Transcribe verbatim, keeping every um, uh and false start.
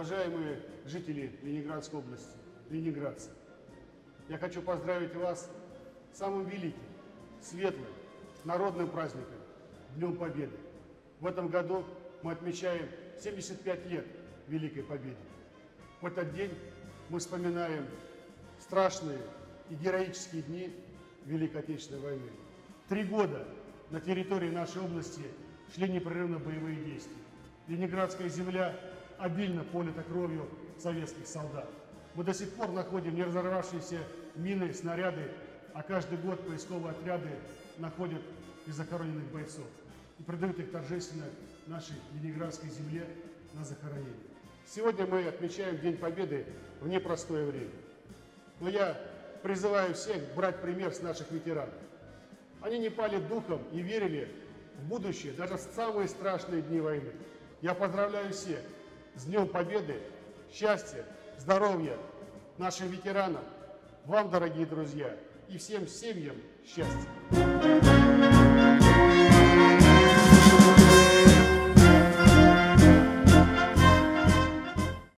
Уважаемые жители Ленинградской области, ленинградцы, я хочу поздравить вас с самым великим, светлым, народным праздником – Днем Победы. В этом году мы отмечаем семьдесят пять лет Великой Победы. В этот день мы вспоминаем страшные и героические дни Великой Отечественной войны. Три года на территории нашей области шли непрерывно боевые действия. Ленинградская земля обильно полита кровью советских солдат. Мы до сих пор находим не разорвавшиеся мины, снаряды, а каждый год поисковые отряды находят незахороненных бойцов и предают их торжественно нашей Ленинградской земле на захоронение. Сегодня мы отмечаем День Победы в непростое время. Но я призываю всех брать пример с наших ветеранов. Они не пали духом и верили в будущее даже в самые страшные дни войны. Я поздравляю всех с Днем Победы, счастья, здоровья нашим ветеранам, вам, дорогие друзья, и всем семьям счастья.